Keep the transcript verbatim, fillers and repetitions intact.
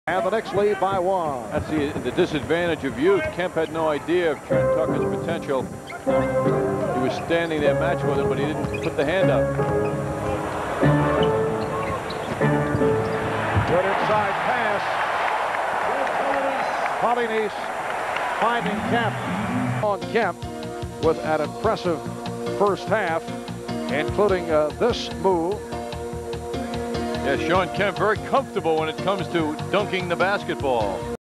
And the Knicks lead by one. That's the, the disadvantage of youth. Kemp had no idea of Trent Tucker's potential. He was standing there match with him, but he didn't put the hand up. Good inside pass. Polynese finding Kemp. On Kemp with an impressive first half, including uh, this move. Yeah, Shawn Kemp very comfortable when it comes to dunking the basketball.